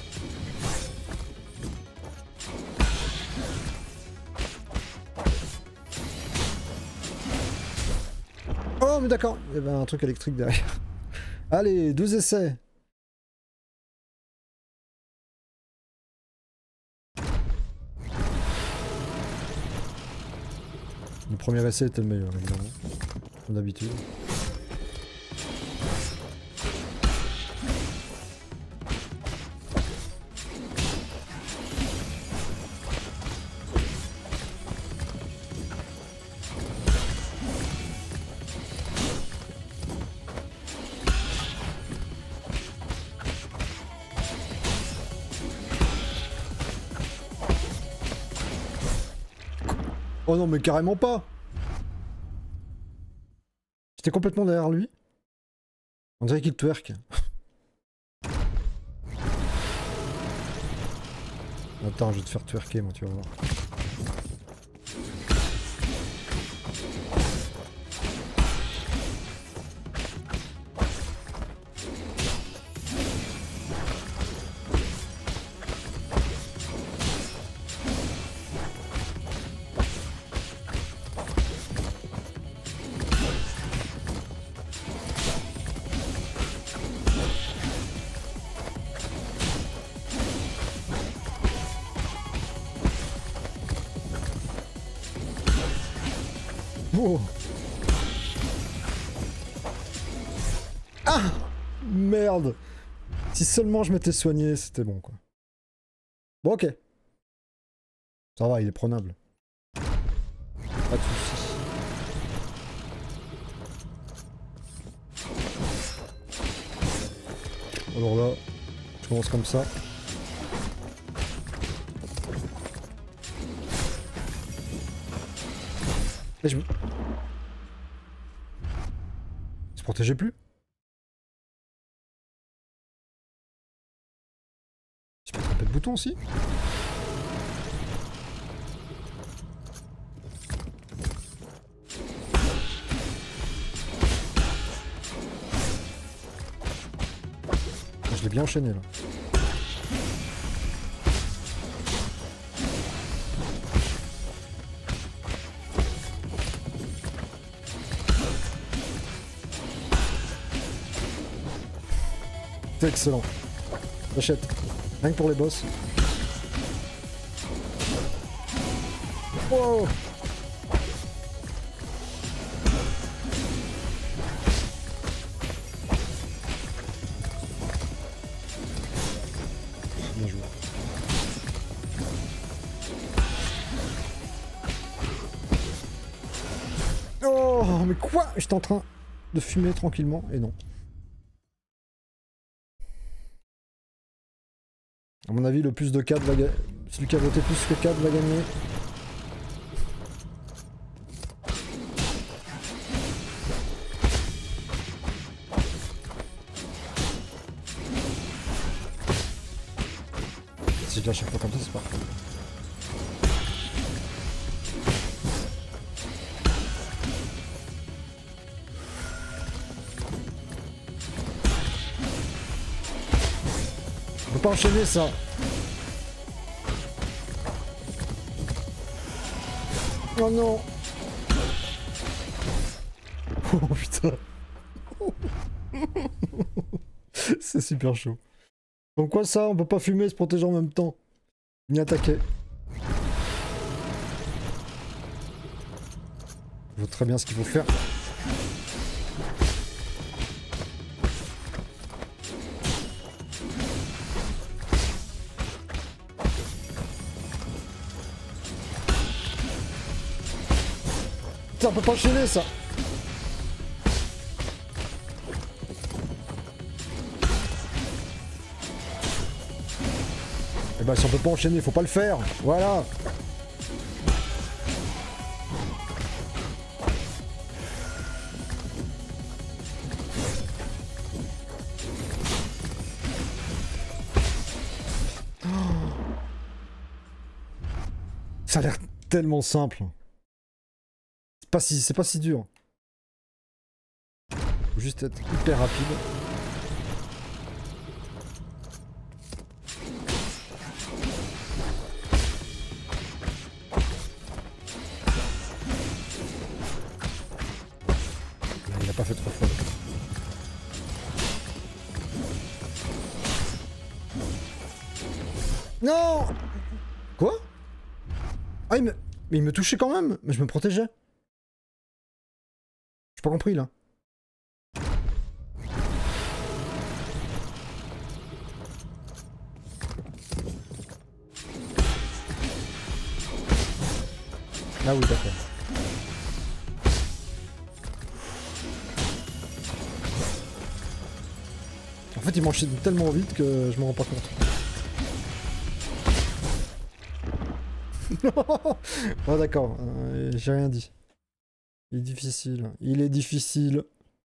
Oh, mais d'accord. Il y avait un truc électrique derrière. Allez, deux essais. Le premier essai était le meilleur, évidemment. comme d'habitude. Oh non, mais carrément pas! J'étais complètement derrière lui. On dirait qu'il twerk. Attends, je vais te faire twerker, moi, tu vas voir. Oh. Ah merde. Si seulement je m'étais soigné, c'était bon quoi. Bon ok. Ça va, il est prenable. Pas de soucis. Alors là, je commence comme ça. Et je... Il se protégeait plus. J'ai pas trompé de bouton aussi. Je l'ai bien enchaîné là. C'est excellent. J'achète. Rien que pour les boss. Wow. Bien joué. Oh, mais quoi? J'étais en train de fumer tranquillement et non. À mon avis, le plus de quatre va gagner. Celui qui a voté plus que quatre va gagner. Si je dis à chaque fois comme ça, c'est parfait. On peut pas enchaîner ça. Oh non. Oh putain. C'est super chaud. Donc quoi ça, on peut pas fumer et se protéger en même temps. Ni attaquer. Je vois très bien ce qu'il faut faire. Putain, on peut pas enchaîner ça. Eh ben si on peut pas enchaîner, faut pas le faire. Voilà. Oh. Ça a l'air tellement simple. Pas si, c'est pas si dur. Faut juste être hyper rapide. Il a pas fait trois fois. Non! Quoi? Ah il me... Mais il me touchait quand même, mais je me protégeais. J'ai pas compris là. Ah oui, d'accord. En fait, il m'enchaîne tellement vite que je me rends pas compte. Oh d'accord, euh, j'ai rien dit. Il est difficile. Il est difficile.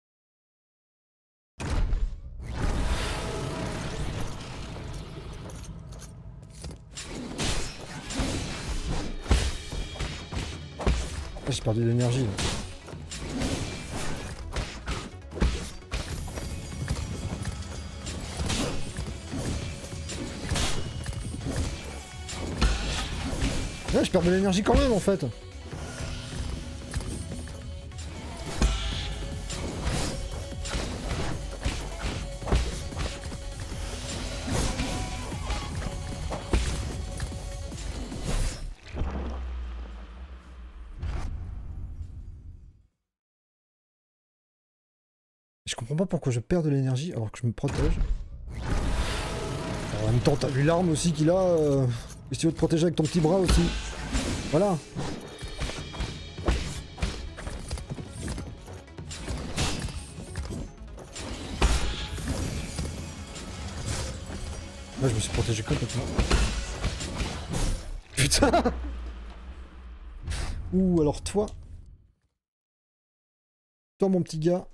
Ah, j'ai perdu de l'énergie là. Ah, je perds de l'énergie quand même en fait. Je comprends pas pourquoi je perds de l'énergie alors que je me protège. Alors, en même temps, t'as vu l'arme aussi qu'il a. Euh... Et si tu veux te protéger avec ton petit bras aussi. Voilà. Là, je me suis protégé complètement. Putain. Ouh, alors toi. Toi, mon petit gars.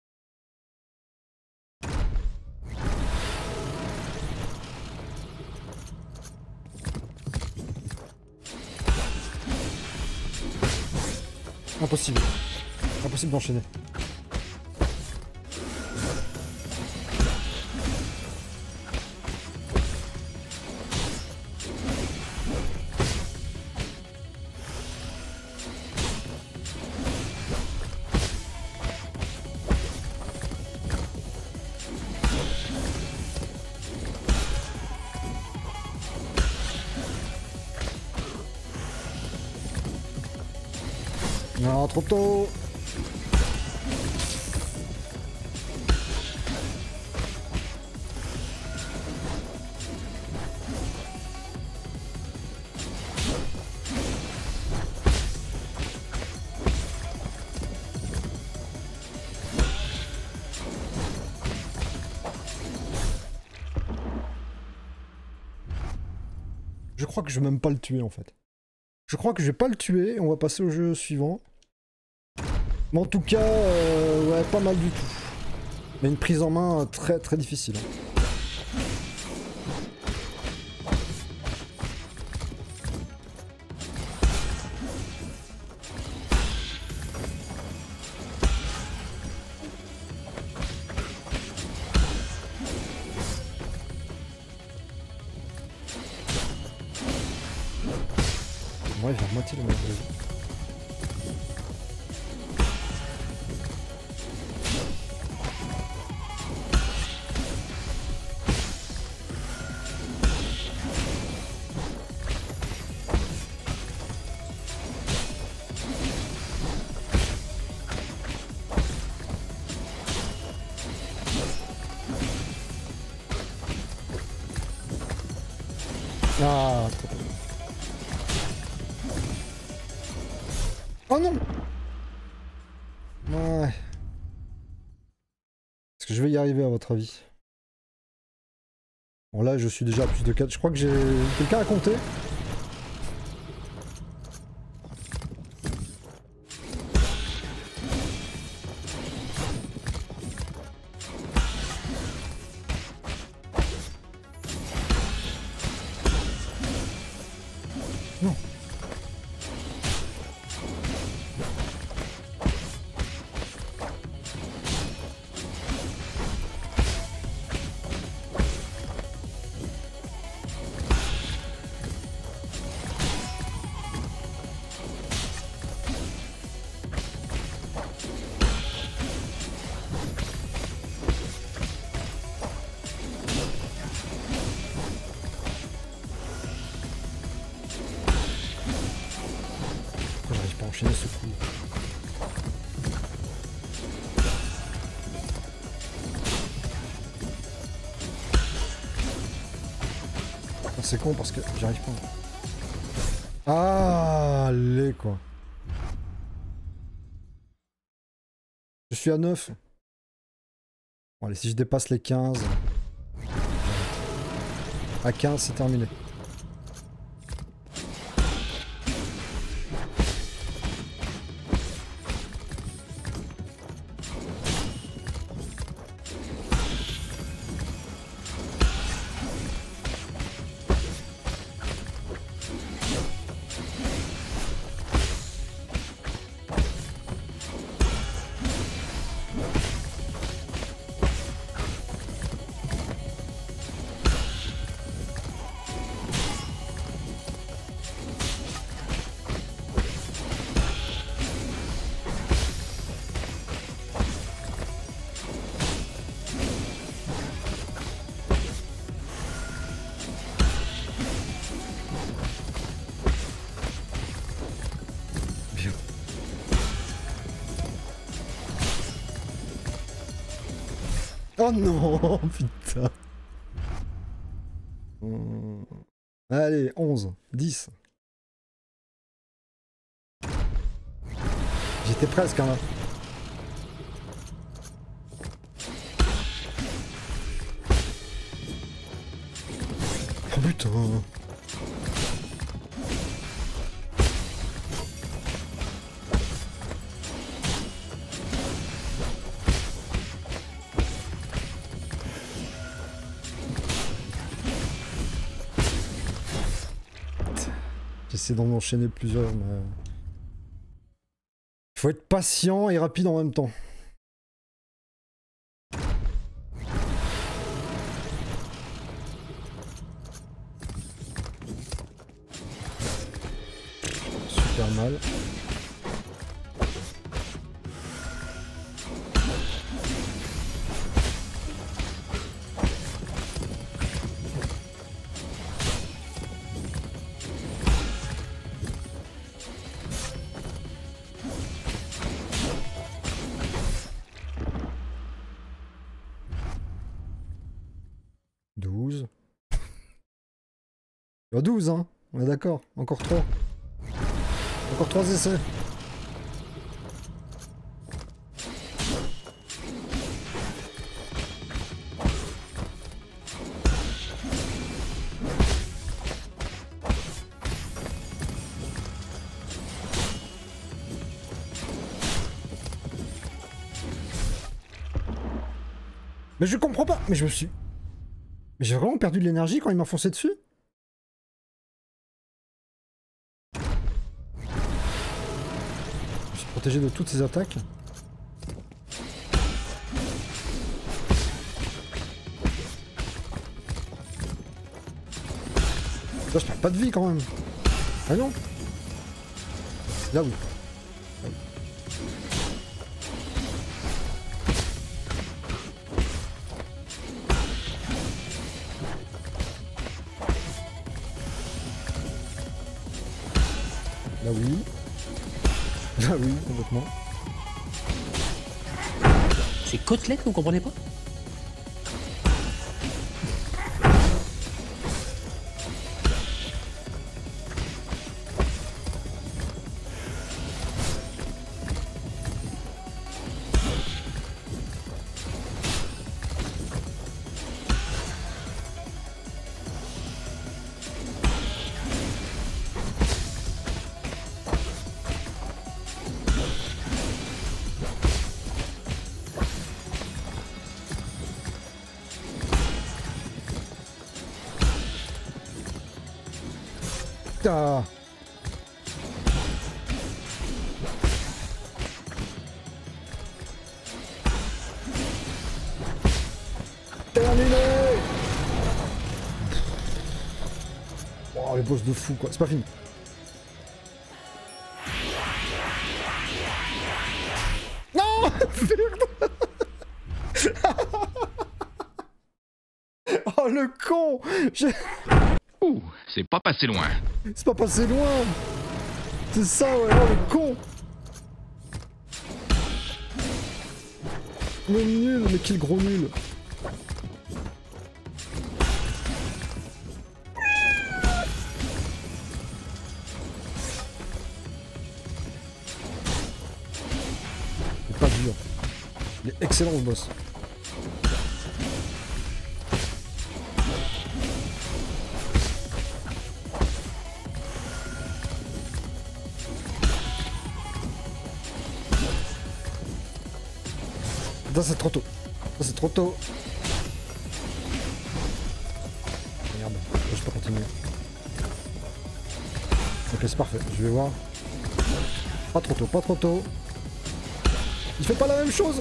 Impossible. Impossible d'enchaîner. Non, trop tôt. Je crois que je vais même pas le tuer en fait. Je crois que je vais pas le tuer, on va passer au jeu suivant. Mais en tout cas, euh, ouais, pas mal du tout. Mais une prise en main très très difficile. Ouais, j'ai à moitié le même. Ah, trop tôt. Oh non! Ouais. Est-ce que je vais y arriver à votre avis? Bon là je suis déjà à plus de quatre. Je crois que j'ai quelqu'un à compter. Non. Pourquoi j'arrive pas à enchaîner ce coup? C'est con parce que j'arrive pas. Ah, allez quoi. Je suis à neuf. Bon allez, si je dépasse les quinze... À quinze, c'est terminé. Oh non, putain. Hum. Allez, onze, dix. J'étais presque hein, là. Oh putain. J'essaie d'en enchaîner plusieurs, mais... Faut être patient et rapide en même temps. Super mal. douze. Oh, douze, hein. On est d'accord. Encore trois. Encore trois essais. Mais je comprends pas. Mais je me suis... Mais j'ai vraiment perdu de l'énergie quand il m'a foncé dessus. Je suis protégé de toutes ces attaques. Là je perds pas de vie quand même. Ah non. Là oui. Là, oui. Là oui. Là oui, complètement. C'est côtelette, vous comprenez pas? Ah. Terminé. Oh les boss de fou quoi, c'est pas fini. Non. Oh le con. Je... Ouh, c'est pas passé loin. C'est pas passé loin. C'est ça ouais, oh le con. Le nul, mais quel gros nul. excellent ce boss. Putain, c'est trop tôt. Ça, c'est trop tôt. Merde, je peux continuer. Ok, c'est parfait. Je vais voir. Pas trop tôt, pas trop tôt. Il fait pas la même chose.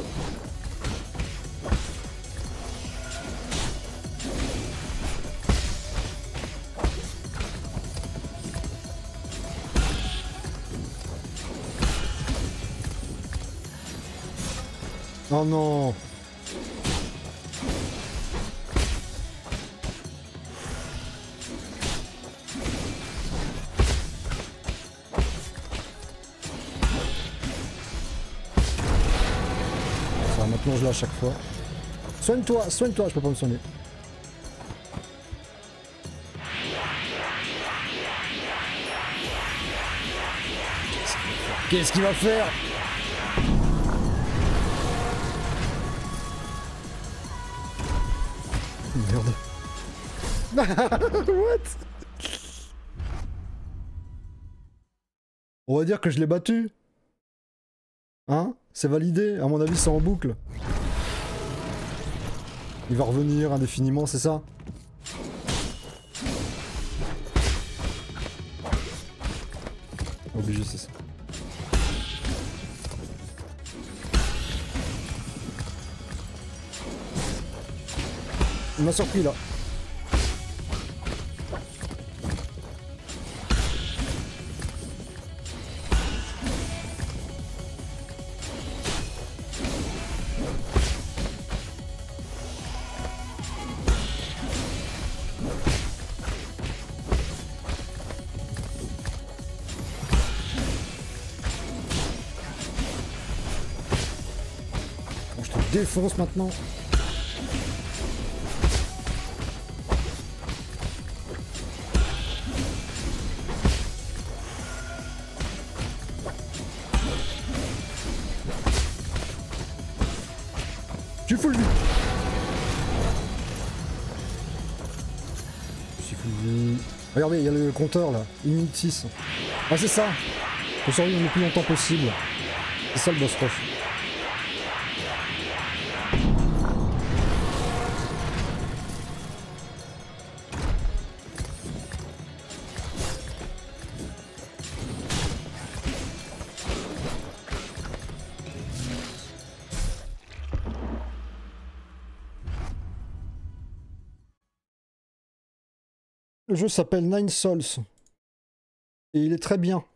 Oh non. Ça, maintenant je l'ai à chaque fois. Soigne-toi, soigne-toi, je peux pas me soigner. Qu'est-ce qu'il va faire? Merde. What? On va dire que je l'ai battu. Hein? C'est validé. À mon avis, c'est en boucle. Il va revenir indéfiniment, c'est ça? Obligé, c'est ça. Il m'a surpris là. Bon, je te défonce maintenant. Tu full vie. Je suis full vie. Regardez, il y a le compteur là, une minute six. Ah c'est ça. Faut survivre le plus longtemps possible. C'est ça le boss rush. Le jeu s'appelle Nine Souls. Et il est très bien.